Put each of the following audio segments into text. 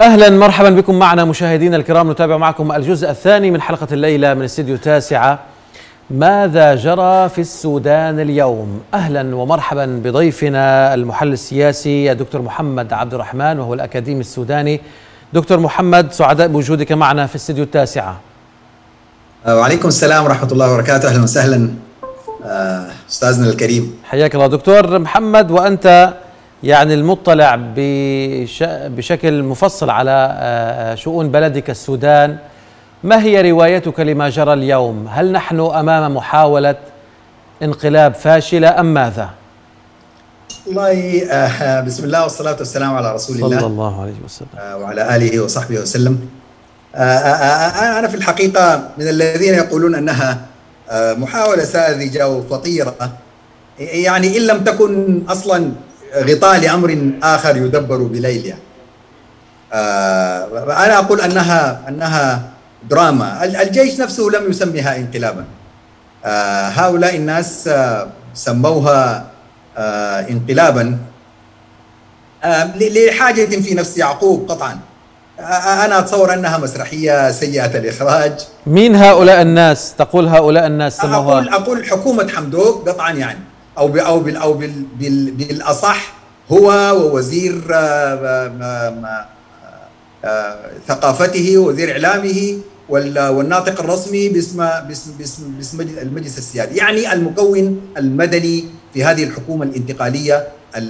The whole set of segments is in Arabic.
أهلا مرحبا بكم معنا مشاهدينا الكرام. نتابع معكم الجزء الثاني من حلقة الليلة من استديو تاسعة. ماذا جرى في السودان اليوم؟ أهلا ومرحبا بضيفنا المحلل السياسي الدكتور محمد عبد الرحمن وهو الأكاديمي السوداني. دكتور محمد، سعداء بوجودك معنا في استديو التاسعة. وعليكم السلام ورحمة الله وبركاته. أهلا وسهلا أستاذنا الكريم. حياك الله دكتور محمد، وأنت يعني المطلع بشكل مفصل على شؤون بلدك السودان. ما هي روايتك لما جرى اليوم؟ هل نحن أمام محاولة انقلاب فاشلة أم ماذا؟ والله بسم الله والصلاة والسلام على رسول الله صلى الله عليه وسلم وعلى آله وصحبه وسلم. أنا في الحقيقة من الذين يقولون أنها محاولة ساذجة وخطيرة، يعني إن لم تكن أصلا غطاء لأمر آخر يدبر بليل. يعني أنا أقول أنها دراما. الجيش نفسه لم يسميها انقلابا، هؤلاء الناس سموها انقلابا لحاجة في نفس يعقوب قطعا. أنا أتصور أنها مسرحية سيئة الإخراج. مين هؤلاء الناس؟ تقول هؤلاء الناس سموها؟ أقول حكومة حمدوك قطعا، يعني أو بالأصح هو ووزير ثقافته ووزير إعلامه والناطق الرسمي باسم المجلس السيادي، يعني المكون المدني في هذه الحكومة الانتقالية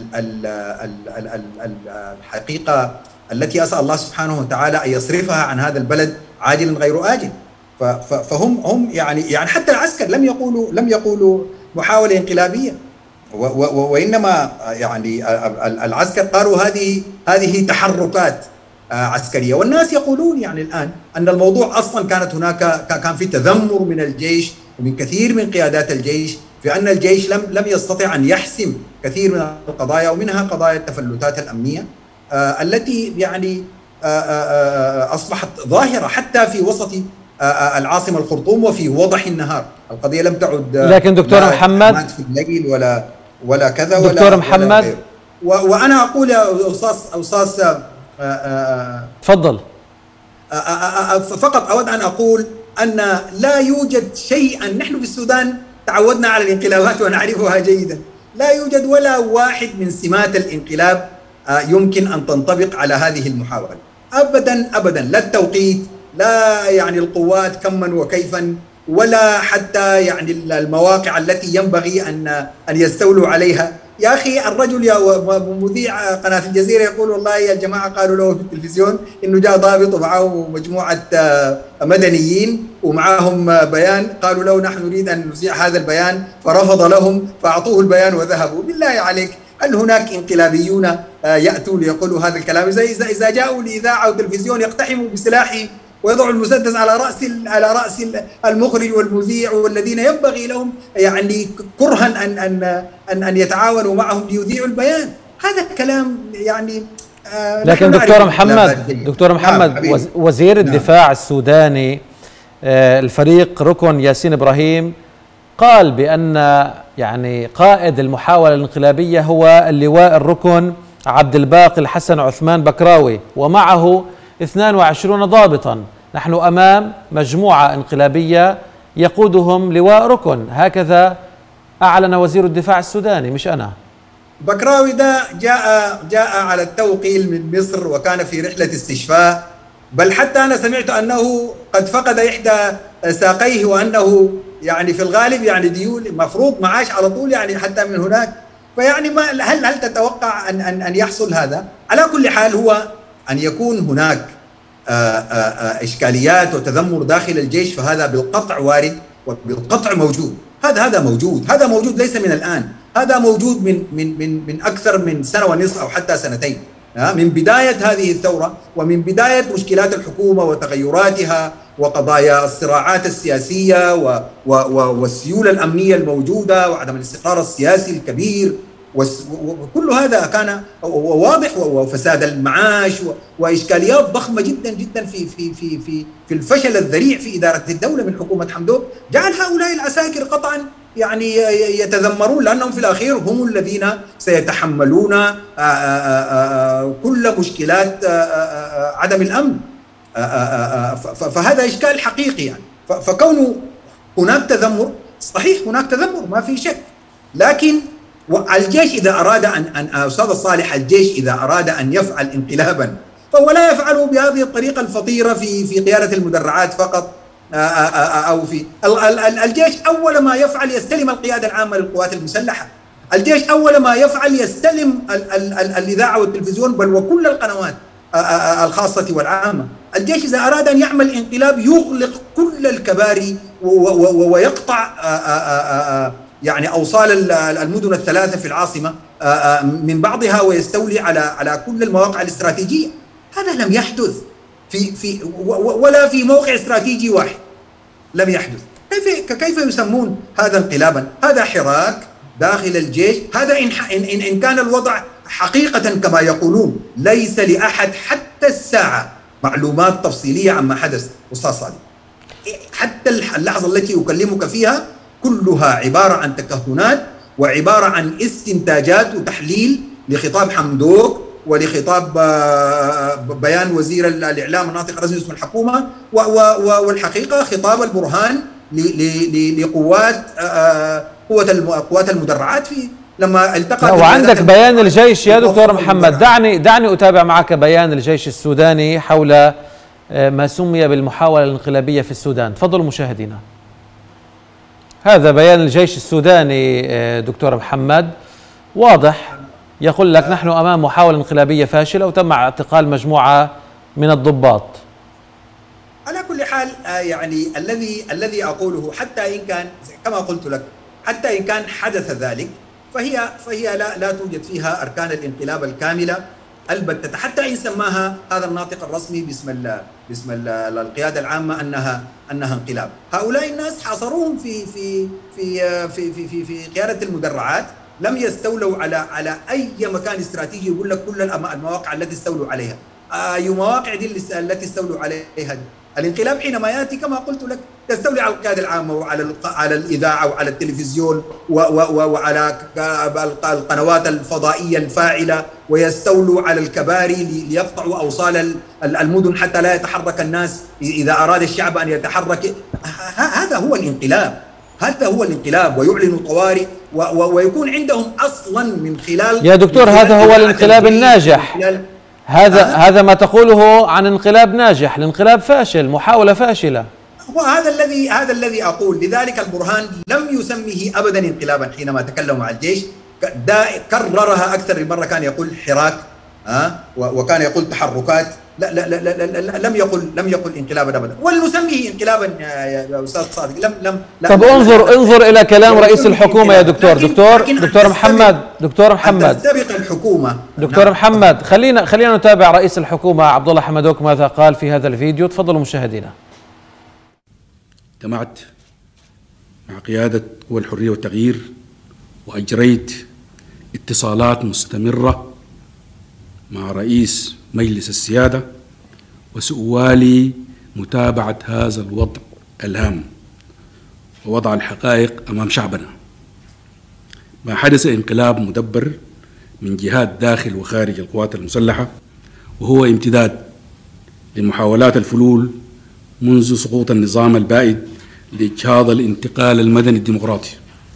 الحقيقة التي أسأل الله سبحانه وتعالى أن يصرفها عن هذا البلد عاجلا غير آجل. فهم يعني حتى العسكر لم يقولوا محاولة انقلابية، وإنما يعني العسكر قالوا هذه تحركات عسكرية. والناس يقولون يعني الآن أن الموضوع أصلا كان في تذمر من الجيش ومن كثير من قيادات الجيش في أن الجيش لم يستطع أن يحسم كثير من القضايا، ومنها قضايا التفلتات الأمنية التي يعني أصبحت ظاهرة حتى في وسط العاصمة الخرطوم وفي وضح النهار. القضية لم تعد لكن دكتور محمد في الليل ولا كذا دكتور محمد وأنا أقول يا أستاذ تفضل. فقط أود أن أقول أن لا يوجد شيئا، نحن في السودان تعودنا على الانقلابات ونعرفها جيدا، لا يوجد ولا واحد من سمات الانقلاب يمكن أن تنطبق على هذه المحاولة أبدا أبدا، لا التوقيت، لا يعني القوات كما وكيفا، ولا حتى يعني المواقع التي ينبغي أن يستولوا عليها. يا أخي الرجل يا مذيع قناة الجزيرة يقول والله يا جماعة قالوا له في التلفزيون إنه جاء ضابط ومعه مجموعة مدنيين ومعهم بيان، قالوا له نحن نريد أن نذيع هذا البيان، فرفض لهم فأعطوه البيان وذهبوا. بالله عليك، هل هناك انقلابيون يأتوا ليقولوا هذا الكلام؟ إذا جاءوا لإذاعة أو تلفزيون يقتحموا بسلاحه ويضعوا المسدس على رأس المخرج والمذيع والذين ينبغي لهم يعني كرها أن يتعاونوا معهم ليذيعوا البيان. هذا كلام يعني لكن دكتور محمد وزير الدفاع السوداني الفريق ركن ياسين إبراهيم قال بأن يعني قائد المحاولة الانقلابية هو اللواء الركن عبد الباقي الحسن عثمان بكراوي ومعه 22 ضابطا. نحن أمام مجموعة انقلابية يقودهم لواء ركن، هكذا أعلن وزير الدفاع السوداني مش أنا. بكراوي ده جاء على التوقيل من مصر وكان في رحلة استشفاء، بل حتى أنا سمعت أنه قد فقد إحدى ساقيه، وأنه يعني في الغالب يعني ديول مفروض معاش على طول يعني حتى من هناك. فيعني هل تتوقع أن يحصل هذا؟ على كل حال هو أن يكون هناك إشكاليات وتذمر داخل الجيش فهذا بالقطع وارد وبالقطع موجود. هذا موجود ليس من الآن، هذا موجود من أكثر من سنة ونصف أو حتى سنتين، من بداية هذه الثورة ومن بداية مشكلات الحكومة وتغيراتها وقضايا الصراعات السياسية والسيولة الأمنية الموجودة وعدم الاستقرار السياسي الكبير، وكل هذا كان واضح، وفساد المعاش وإشكاليات ضخمة جدا جدا في الفشل الذريع في إدارة الدولة من حكومة حمدوك جعل هؤلاء العساكر قطعا يعني يتذمرون، لأنهم في الأخير هم الذين سيتحملون كل مشكلات عدم الأمن. فهذا إشكال حقيقي يعني. فكون هناك تذمر، صحيح هناك تذمر ما في شك، لكن الجيش إذا أراد أن أستاذ الصالح، الجيش إذا أراد أن يفعل انقلابا فهو لا يفعله بهذه الطريقة الفطيرة في قيادة المدرعات فقط، أو في الجيش أول ما يفعل يستلم القيادة العامة للقوات المسلحة. الجيش أول ما يفعل يستلم الإذاعة والتلفزيون، بل وكل القنوات الخاصة والعامة. الجيش إذا أراد أن يعمل انقلاب يغلق كل الكباري ويقطع يعني أوصال المدن الثلاثة في العاصمة من بعضها، ويستولي على كل المواقع الاستراتيجية. هذا لم يحدث ولا في موقع استراتيجي واحد لم يحدث. كيف يسمون هذا انقلابا؟ هذا حراك داخل الجيش. هذا إن كان الوضع حقيقة كما يقولون، ليس لأحد حتى الساعة معلومات تفصيلية عما حدث أستاذ صالح. حتى اللحظة التي أكلمك فيها كلها عبارة عن تكهنات، وعبارة عن استنتاجات وتحليل لخطاب حمدوك ولخطاب بيان وزير الإعلام الناطق الرسمي باسم الحكومة، والحقيقة خطاب البرهان قوات المدرعات في لما التقى. وعندك بيان الجيش يا دكتور محمد، دعني أتابع معك بيان الجيش السوداني حول ما سمي بالمحاولة الانقلابية في السودان. تفضلوا مشاهدينا. هذا بيان الجيش السوداني دكتور محمد، واضح يقول لك نحن أمام محاولة انقلابية فاشلة وتم اعتقال مجموعة من الضباط. على كل حال يعني الذي أقوله، حتى إن كان كما قلت لك، حتى إن كان حدث ذلك فهي لا توجد فيها أركان الانقلاب الكاملة البتة، حتى إن سماها هذا الناطق الرسمي باسم القيادة العامة أنها انقلاب. هؤلاء الناس حاصروهم في قيادة المدرعات، لم يستولوا على أي مكان استراتيجي. يقول لك كل المواقع التي استولوا عليها، أي مواقع دي التي استولوا عليها؟ الانقلاب حينما يأتي كما قلت لك يستولي على القيادة العامة وعلى الإذاعة وعلى التلفزيون وعلى القنوات الفضائية الفاعلة، ويستولوا على الكباري ليقطعوا أوصال المدن حتى لا يتحرك الناس إذا أراد الشعب أن يتحرك. هذا هو الانقلاب، هذا هو الانقلاب. ويعلنوا طوارئ ويكون عندهم أصلا من خلال يا دكتور هذا هو الانقلاب الناجح. هذا ما تقوله عن انقلاب ناجح، الانقلاب فاشل، محاولة فاشلة. هذا الذي أقول. لذلك البرهان لم يسميه أبدا انقلابا حينما تكلم مع الجيش، كررها أكثر من مرة، كان يقول حراك وكان يقول تحركات. لا لم يقل انقلابا ابدا، ولنسميه انقلابا يا استاذ صادق. لم طب انظر الى كلام رئيس الحكومه يا دكتور محمد. تستبق الحكومه. دكتور محمد، خلينا نتابع رئيس الحكومه عبد الله حمدوك ماذا قال في هذا الفيديو. تفضلوا مشاهدينا. اجتمعت مع قياده قوى الحريه والتغيير واجريت اتصالات مستمره مع رئيس مجلس السيادة، وسأوالي متابعة هذا الوضع الهام ووضع الحقائق أمام شعبنا. ما حدث انقلاب مدبر من جهات داخل وخارج القوات المسلحة، وهو امتداد لمحاولات الفلول منذ سقوط النظام البائد لإجهاض الانتقال المدني الديمقراطي.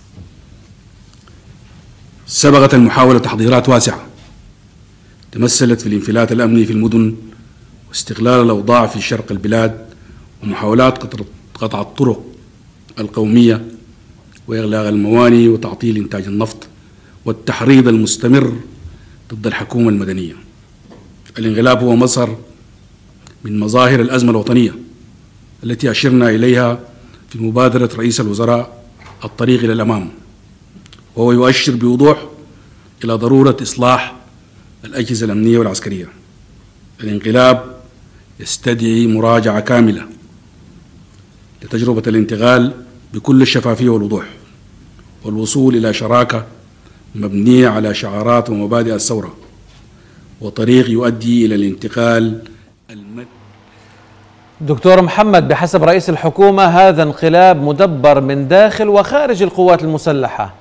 سبقت المحاولة تحضيرات واسعة تمثلت في الانفلات الأمني في المدن واستغلال الأوضاع في شرق البلاد، ومحاولات قطع الطرق القومية وإغلاق الموانئ وتعطيل إنتاج النفط والتحريض المستمر ضد الحكومة المدنية. الانقلاب هو مظهر من مظاهر الأزمة الوطنية التي أشرنا إليها في مبادرة رئيس الوزراء الطريق إلى الأمام، وهو يؤشر بوضوح إلى ضرورة إصلاح الأجهزة الأمنية والعسكرية. الانقلاب يستدعي مراجعة كاملة لتجربة الانتقال بكل الشفافية والوضوح، والوصول إلى شراكة مبنية على شعارات ومبادئ الثورة، وطريق يؤدي إلى الانتقال دكتور محمد، بحسب رئيس الحكومة هذا انقلاب مدبر من داخل وخارج القوات المسلحة.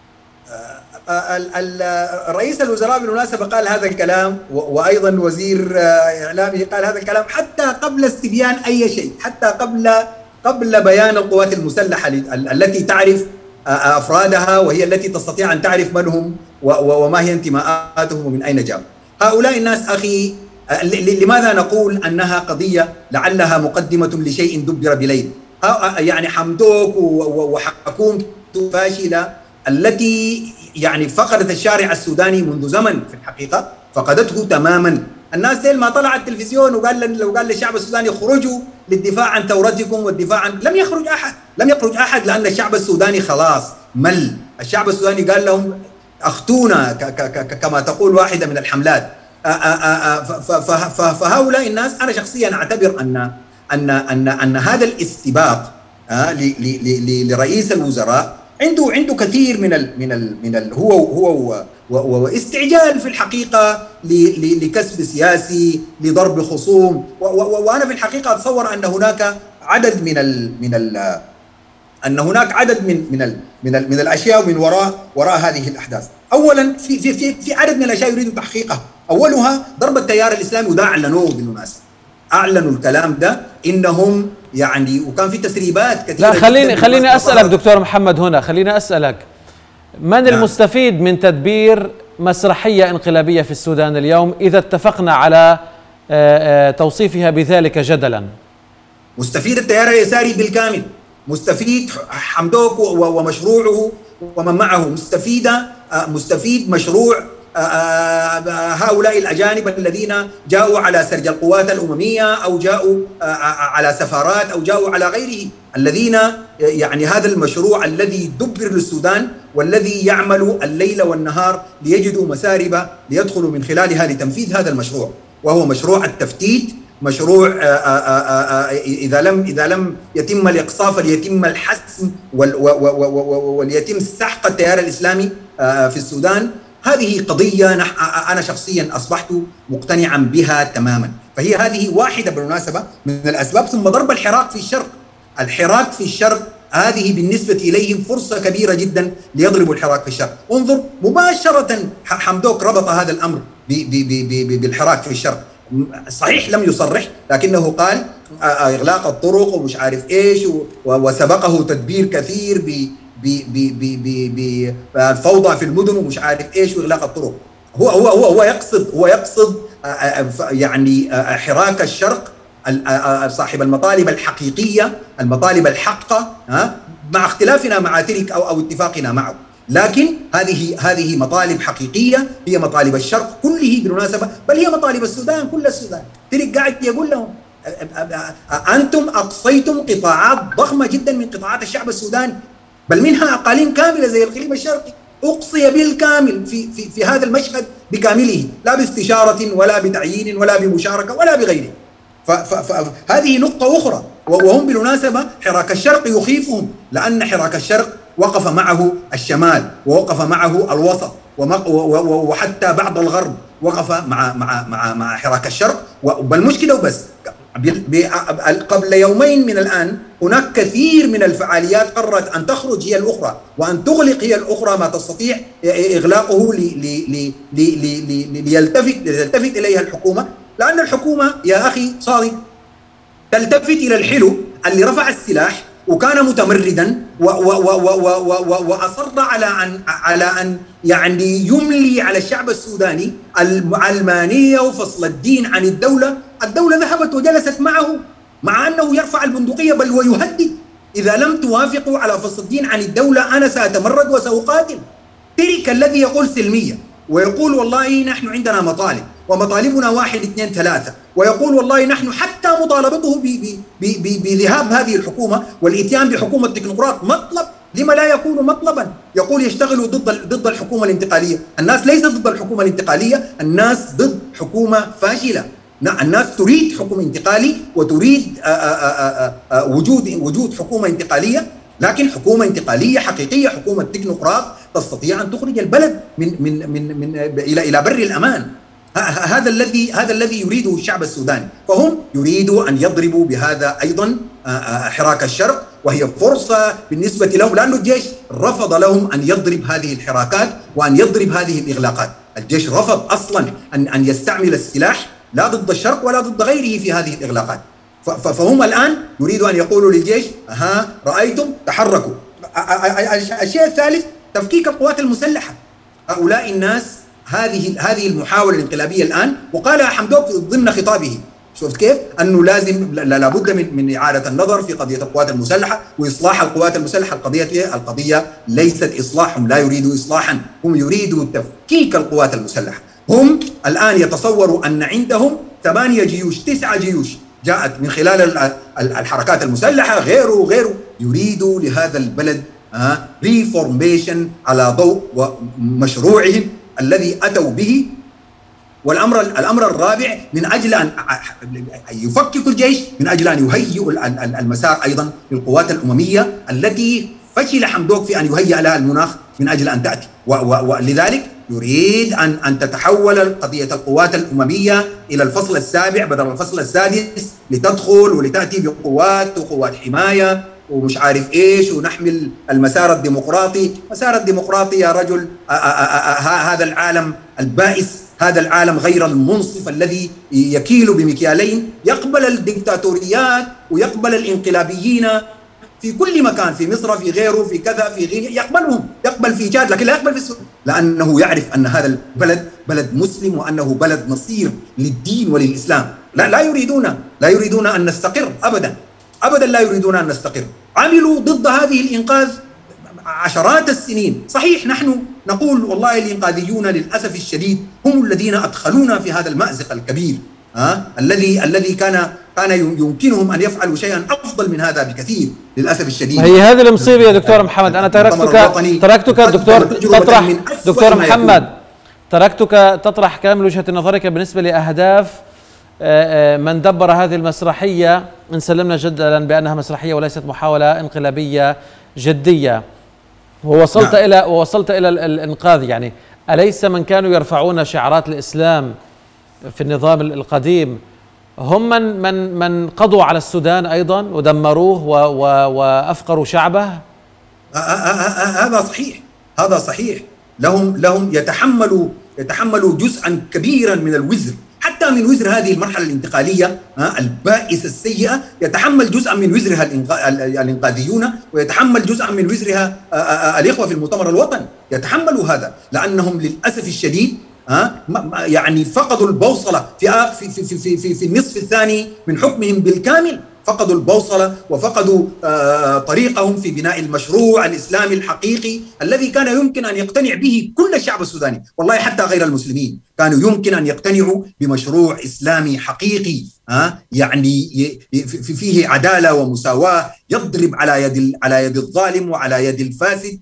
رئيس الوزراء بالمناسبة قال هذا الكلام، وأيضا وزير إعلامه قال هذا الكلام حتى قبل استبيان أي شيء، حتى قبل بيان القوات المسلحة التي تعرف أفرادها، وهي التي تستطيع أن تعرف من هم وما هي انتماءاتهم ومن أين جاءوا. هؤلاء الناس أخي، لماذا نقول أنها قضية لعلها مقدمة لشيء دبر بليل؟ يعني حمدوك وحكومته فاشلة التي يعني فقدت الشارع السوداني منذ زمن، في الحقيقة فقدته تماما. الناس ديل ما طلع التلفزيون وقال للشعب السوداني خرجوا للدفاع عن ثورتكم والدفاع عن، لم يخرج أحد لأن الشعب السوداني خلاص مل. الشعب السوداني قال لهم أخطونا كما تقول واحدة من الحملات. فهؤلاء الناس أنا شخصيا أعتبر أن هذا الاستباق لرئيس الوزراء عنده كثير من هو واستعجال في الحقيقة لكسب سياسي، لضرب خصوم. وانا في الحقيقة اتصور ان هناك عدد من الاشياء من وراء هذه الاحداث. اولا في عدد من الاشياء يريد تحقيقها، اولها ضرب التيار الاسلامي، وده اعلنوه بالمناسبة، اعلنوا الكلام ده انهم يعني، وكان في تسريبات كثيرة. لا خليني اسالك دكتور محمد هنا، خليني اسالك من المستفيد من تدبير مسرحية انقلابية في السودان اليوم إذا اتفقنا على توصيفها بذلك جدلا؟ مستفيد التيار اليساري بالكامل، مستفيد حمدوك ومشروعه ومن معه، مستفيد مشروع هؤلاء الأجانب الذين جاءوا على سرج القوات الأممية أو جاءوا على سفارات أو جاءوا على غيره، الذين يعني هذا المشروع الذي دبر للسودان والذي يعمل الليل والنهار ليجدوا مسارب ليدخلوا من خلالها لتنفيذ هذا المشروع، وهو مشروع التفتيت، مشروع إذا لم يتم الإقصاء فليتم الحسم وليتم سحق التيار الإسلامي في السودان. هذه قضية أنا شخصيا أصبحت مقتنعا بها تماما، فهي هذه واحدة بالمناسبة من الأسباب. ثم ضرب الحراك في الشرق، هذه بالنسبة إليهم فرصة كبيرة جدا ليضربوا الحراك في الشرق. انظر مباشرة حمدوك ربط هذا الأمر بالحراك في الشرق، صحيح لم يصرح لكنه قال إغلاق الطرق ومش عارف إيش، وسبقه تدبير كثير بالفوضى في المدن ومش عارف إيش وإغلاق الطرق. هو يقصد يعني حراك الشرق صاحب المطالب الحقيقية، المطالب الحقة، مع اختلافنا مع ترك أو اتفاقنا معه، لكن هذه مطالب حقيقية، هي مطالب الشرق كله بالمناسبة، بل هي مطالب السودان، كل السودان. ترك قاعد يقول لهم أنتم أقصيتم قطاعات ضخمة جدا من قطاعات الشعب السوداني، بل منها أقاليم كاملة زي الخليج الشرقي أقصي بالكامل في هذا المشهد بكامله، لا باستشارة ولا بتعيين ولا بمشاركة ولا بغيره. فهذه نقطة أخرى. وهم بالمناسبة حراك الشرق يخيفهم، لأن حراك الشرق وقف معه الشمال ووقف معه الوسط وحتى بعض الغرب وقف مع حراك الشرق. بل مشكلة وبس، قبل يومين من الآن هناك كثير من الفعاليات قررت أن تخرج هي الأخرى وأن تغلق هي الأخرى ما تستطيع إغلاقه ليلتفت إليها الحكومة، لأن الحكومة يا أخي صادق تلتفت إلى الحلو اللي رفع السلاح وكان متمردا وأصر على أن يعني يملي على الشعب السوداني العلمانية وفصل الدين عن الدولة. الدولة ذهبت وجلست معه مع أنه يرفع البندقية بل ويهدد، إذا لم توافقوا على فصل الدين عن الدولة أنا سأتمرد وسأقاتل. تلك الذي يقول سلمية ويقول والله نحن عندنا مطالب ومطالبنا 1 2 3، ويقول والله نحن حتى مطالبته بذهاب هذه الحكومة والإتيان بحكومة تكنوقراط مطلب، لما لا يكون مطلبا؟ يقول يشتغلوا ضد الحكومة الانتقالية. الناس ليست ضد الحكومة الانتقالية، الناس ضد حكومة فاشلة. الناس تريد حكم انتقالي وتريد وجود حكومة انتقالية، لكن حكومة انتقالية حقيقية، حكومة تكنوقراط تستطيع أن تخرج البلد من إلى بر الأمان. هذا الذي يريده الشعب السوداني، فهم يريدوا أن يضربوا بهذا أيضا حراك الشرق، وهي فرصة بالنسبة لهم، لأن الجيش رفض لهم أن يضرب هذه الحراكات وأن يضرب هذه الإغلاقات. الجيش رفض أصلا أن يستعمل السلاح لا ضد الشرق ولا ضد غيره في هذه الإغلاقات. فهم الآن يريدوا أن يقولوا للجيش رأيتم تحركوا. الشيء الثالث تفكيك القوات المسلحة. هؤلاء الناس هذه المحاولة الانقلابية الآن، وقالها حمدوك ضمن خطابه، شفت كيف؟ أنه لازم لابد من إعادة النظر في قضية القوات المسلحة وإصلاح القوات المسلحة. القضية ليست إصلاحهم، لا يريدوا إصلاحا، هم يريدوا تفكيك القوات المسلحة. هم الآن يتصوروا أن عندهم 8 جيوش 9 جيوش جاءت من خلال الحركات المسلحة غيره. يريدوا لهذا البلد ريفورميشن على ضوء مشروعهم الذي أتوا به. والأمر الرابع، من أجل أن يفككوا الجيش، من أجل أن يهيئوا المسار أيضا للقوات الأممية التي فشل حمدوك في أن يهيئ لها المناخ من أجل أن تأتي. ولذلك يريد أن تتحول قضية القوات الأممية إلى الفصل السابع بدل الفصل السادس، لتدخل ولتأتي بقوات وقوات حماية ومش عارف إيش، ونحمل المسار الديمقراطي. مسار الديمقراطي يا رجل، هذا العالم البائس، هذا العالم غير المنصف الذي يكيل بمكيالين، يقبل الدكتاتوريات ويقبل الانقلابيين في كل مكان، في مصر، في غيره، في كذا، في غيره، يقبلهم، يقبل في جاد، لكن لا يقبل في السودان، لأنه يعرف أن هذا البلد بلد مسلم وأنه بلد نصير للدين وللإسلام. لا يريدون أن نستقر أبدا، لا يريدون أن نستقر. عملوا ضد هذه الإنقاذ عشرات السنين. صحيح نحن نقول والله الإنقاذيون للأسف الشديد هم الذين أدخلونا في هذا المأزق الكبير، الذي كان يمكنهم أن يفعلوا شيئا أفضل من هذا بكثير، للأسف الشديد. هي هذه المصيبة يا دكتور محمد. أنا تركتك دكتور محمد، تركتك تطرح كامل وجهة نظرك بالنسبة لأهداف من دبر هذه المسرحية، إن سلمنا جدلا بأنها مسرحية وليست محاولة انقلابية جدية، ووصلت إلى الإنقاذ. يعني أليس من كانوا يرفعون شعارات الإسلام في النظام القديم هم من قضوا على السودان أيضا ودمروه وأفقروا شعبه؟ هذا صحيح. لهم يتحملوا جزءا كبيرا من الوزر، حتى من وزر هذه المرحلة الانتقالية البائسة السيئة، يتحمل جزءا من وزرها الإنقاذيون، ويتحمل جزءا من وزرها الإخوة في المؤتمر الوطني، يتحملوا هذا، لأنهم للأسف الشديد يعني فقدوا البوصلة في النصف الثاني من حكمهم بالكامل، فقدوا البوصلة وفقدوا طريقهم في بناء المشروع الإسلامي الحقيقي الذي كان يمكن أن يقتنع به كل الشعب السوداني، والله حتى غير المسلمين كانوا يمكن أن يقتنعوا بمشروع إسلامي حقيقي يعني فيه عدالة ومساواة، يضرب على يد الظالم وعلى يد الفاسد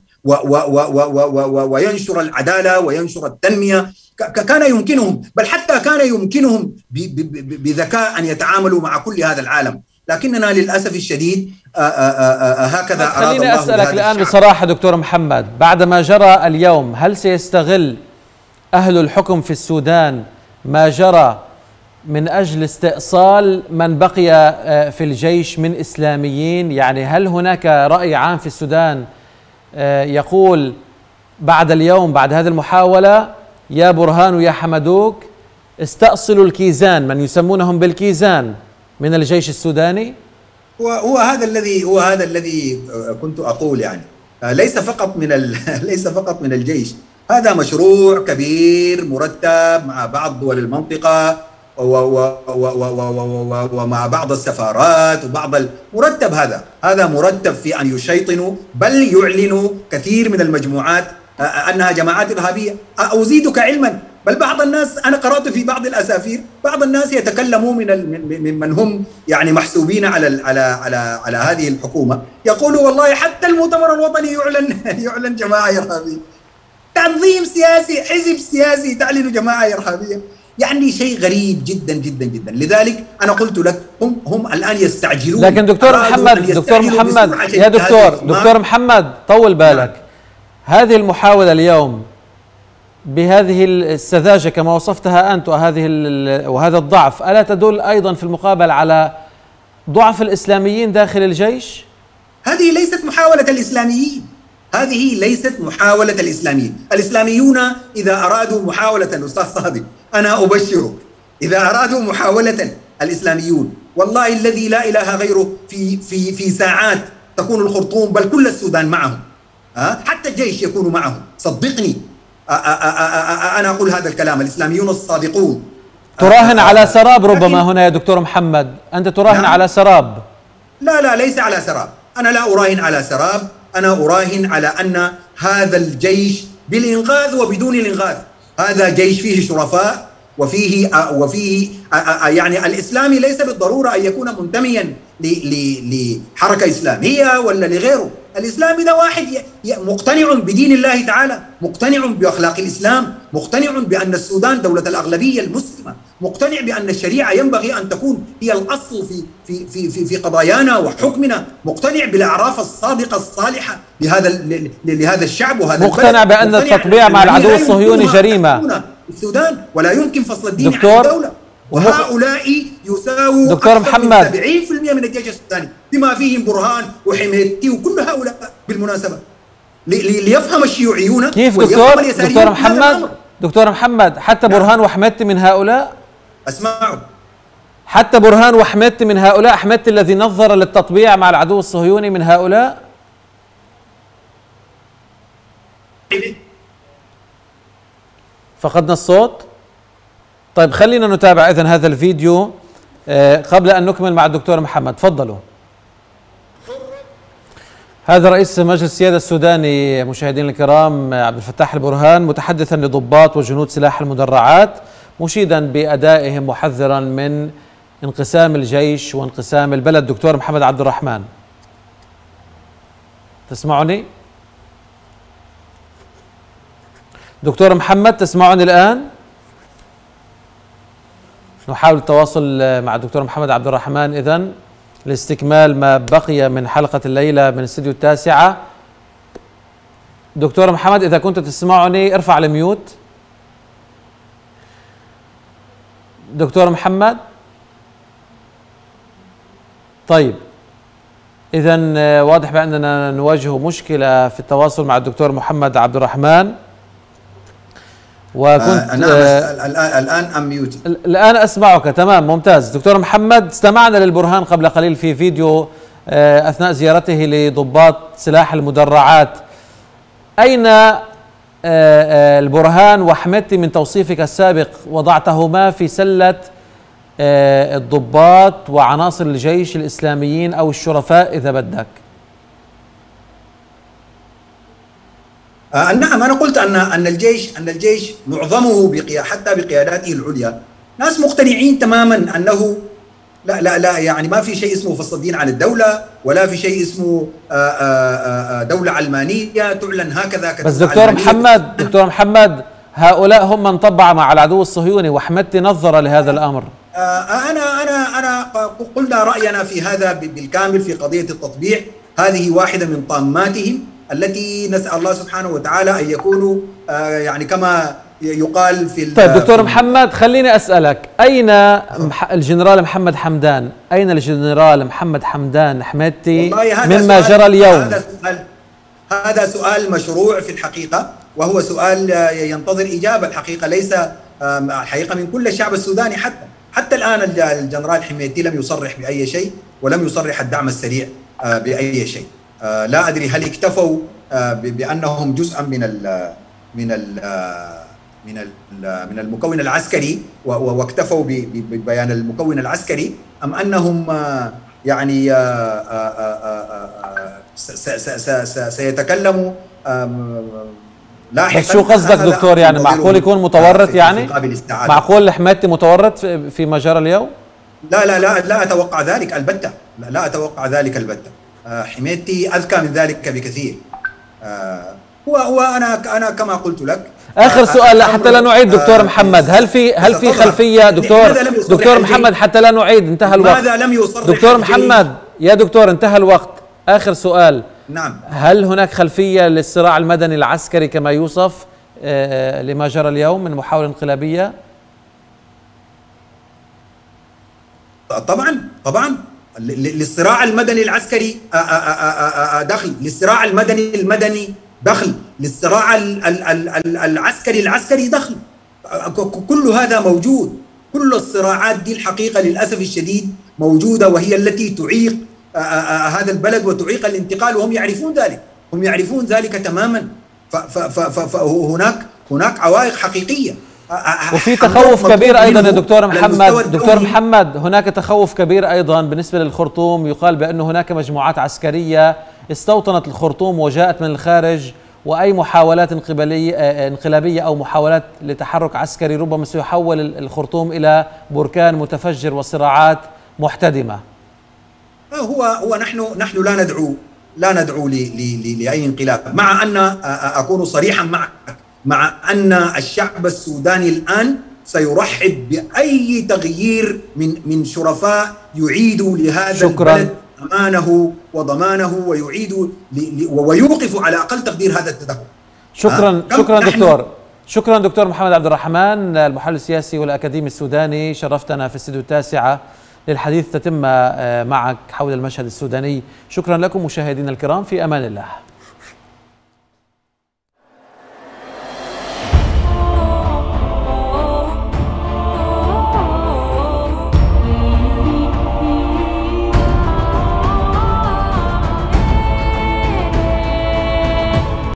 وينشر العدالة وينشر التنمية. كان يمكنهم، بل حتى كان يمكنهم بذكاء أن يتعاملوا مع كل هذا العالم، لكننا للأسف الشديد هكذا أراد الله. خليني أسألك الآن بصراحة دكتور محمد، بعد ما جرى اليوم، هل سيستغل أهل الحكم في السودان ما جرى من أجل استئصال من بقي في الجيش من إسلاميين؟ يعني هل هناك رأي عام في السودان يقول بعد اليوم، بعد هذه المحاولة، يا برهان ويا حمدوك استأصلوا الكيزان، من يسمونهم بالكيزان، من الجيش السوداني؟ هو هذا الذي كنت أقول، يعني ليس فقط من الجيش، هذا مشروع كبير مرتب مع بعض دول المنطقة ومع بعض السفارات وبعض المرتب. هذا مرتب في أن يشيطنوا، بل يعلنوا كثير من المجموعات أنها جماعات إرهابية. أزيدك علما، بل بعض الناس، أنا قرأت في بعض الأسافير بعض الناس يتكلموا من هم يعني محسوبين على هذه الحكومة، يقولوا والله حتى المؤتمر الوطني يعلن جماعة إرهابية، تنظيم سياسي، حزب سياسي تعلن جماعة إرهابية، يعني شيء غريب جدا جدا جدا. لذلك أنا قلت لك هم الآن يستعجلون. لكن دكتور محمد يا دكتور محمد، طول بالك. هذه المحاولة اليوم بهذه السذاجة كما وصفتها أنت وهذا الضعف، ألا تدل أيضا في المقابل على ضعف الإسلاميين داخل الجيش؟ هذه ليست محاولة الإسلاميين، هذه ليست محاولة الإسلاميين. الإسلاميون إذا أرادوا محاولة أستاذ صادق أنا أبشرك، إذا أرادوا محاولة الإسلاميون والله الذي لا إله غيره في ساعات تكون الخرطوم بل كل السودان معهم، حتى الجيش يكون معهم، صدقني. أنا أقول هذا الكلام، الإسلاميون الصادقون. تراهن على سراب ربما هنا يا دكتور محمد، أنت تراهن على سراب. لا ليس على سراب، أنا لا أراهن على سراب، أنا أراهن على أن هذا الجيش بالإنقاذ وبدون الإنقاذ، هذا جيش فيه شرفاء وفيه يعني الإسلامي ليس بالضرورة أن يكون منتميا لحركة إسلامية ولا لغيره. الإسلامي ده واحد مقتنع بدين الله تعالى، مقتنع بأخلاق الإسلام، مقتنع بأن السودان دولة الأغلبية المسلمة، مقتنع بأن الشريعة ينبغي أن تكون هي الأصل في قضايانا وحكمنا، مقتنع بالأعراف الصادقة الصالحة لهذا الشعب وهذا مقتنع بأن التطبيع مع العدو الصهيوني جريمة السودان ولا يمكن فصل الدين عن الدولة. وهؤلاء يساووا دكتور محمد 70% من الجيش السوداني بما فيهم برهان وحميدتي وكل هؤلاء بالمناسبة، ليفهم الشيوعيون كيف دكتور محمد حتى برهان وحميدتي من هؤلاء؟ اسمعوا، حتى برهان وحميدتي من هؤلاء، حميدتي الذي نظر للتطبيع مع العدو الصهيوني من هؤلاء؟ فقدنا الصوت. طيب خلينا نتابع إذن هذا الفيديو قبل أن نكمل مع الدكتور محمد. تفضلوا. هذا رئيس مجلس السيادة السوداني مشاهدينا الكرام عبد الفتاح البرهان متحدثا لضباط وجنود سلاح المدرعات مشيدا بأدائهم محذرا من انقسام الجيش وانقسام البلد. دكتور محمد عبد الرحمن تسمعني؟ دكتور محمد تسمعني الآن؟ نحاول التواصل مع الدكتور محمد عبد الرحمن إذن لاستكمال ما بقي من حلقة الليلة من الاستديو التاسعة. دكتور محمد إذا كنت تسمعني ارفع الميوت. دكتور محمد. طيب إذن واضح بأننا نواجه مشكلة في التواصل مع الدكتور محمد عبد الرحمن. وكنت الآن أميوت. الآن أسمعك تمام ممتاز. دكتور محمد استمعنا للبرهان قبل قليل في فيديو أثناء زيارته لضباط سلاح المدرعات. أين البرهان وحميدتي من توصيفك السابق وضعتهما في سلة الضباط وعناصر الجيش الإسلاميين أو الشرفاء إذا بدك؟ نعم، أنا قلت أن الجيش معظمه حتى بقياداته العليا ناس مقتنعين تماما أنه لا يعني ما في شيء اسمه فصل الدين عن الدولة ولا في شيء اسمه دولة علمانية تعلن هكذا. بس دكتور محمد هؤلاء هم من طبع مع العدو الصهيوني وحميدتي نظر لهذا الأمر. أنا قلنا رأينا في هذا بالكامل في قضية التطبيع. هذه واحدة من طاماتهم التي نسأل الله سبحانه وتعالى أن يكونوا يعني كما يقال في طيب دكتور محمد خليني أسألك، أين الجنرال محمد حمدان؟ أين الجنرال محمد حمدان حميدتي مما جرى اليوم؟ هذا سؤال مشروع في الحقيقة، وهو سؤال ينتظر إجابة الحقيقة، ليس الحقيقة من كل الشعب السوداني. حتى الآن الجنرال حميدتي لم يصرح بأي شيء ولم يصرح الدعم السريع بأي شيء. لا أدري هل اكتفوا بأنهم جزءا من المكون العسكري واكتفوا ببيان المكون العسكري، أم أنهم يعني سيتكلموا لاحقا. بس شو قصدك دكتور؟ يعني معقول يكون متورط؟ يعني معقول حميدتي متورط في ما جرى اليوم؟ لا أتوقع ذلك البتة، لا أتوقع ذلك البتة. حميدتي أذكى من ذلك بكثير. وأنا كما قلت لك. آخر سؤال حتى لا نعيد دكتور محمد، هل في خلفية دكتور محمد حتى لا نعيد، انتهى الوقت. ماذا لم يصرح دكتور محمد يا دكتور انتهى الوقت. آخر سؤال. نعم. هل هناك خلفية للصراع المدني العسكري كما يوصف لما جرى اليوم من محاولة انقلابية؟ طبعا للصراع المدني العسكري دخل، للصراع المدني دخل، للصراع العسكري دخل. كل هذا موجود. كل الصراعات دي الحقيقة للأسف الشديد موجودة، وهي التي تعيق هذا البلد وتعيق الانتقال، وهم يعرفون ذلك، هم يعرفون ذلك تماما. هناك عوائق حقيقية. وفي تخوف كبير أيضا يا دكتور محمد، هناك تخوف كبير أيضا بالنسبة للخرطوم. يقال بأن هناك مجموعات عسكرية استوطنت الخرطوم وجاءت من الخارج، وأي محاولات انقلابية أو محاولات لتحرك عسكري ربما سيحول الخرطوم إلى بركان متفجر وصراعات محتدمة. هو نحن لا ندعو لأي انقلاب، مع أن أكون صريحا معك، مع أن الشعب السوداني الآن سيرحب بأي تغيير من شرفاء يعيدوا لهذا البلد أمانه وضمانه، ويعيدوا ويوقفوا على أقل تقدير هذا التدخل. شكرا دكتور محمد عبد الرحمن، المحلل السياسي والأكاديمي السوداني، شرفتنا في استوديو التاسعة للحديث تتم معك حول المشهد السوداني. شكرا لكم مشاهدينا الكرام، في أمان الله.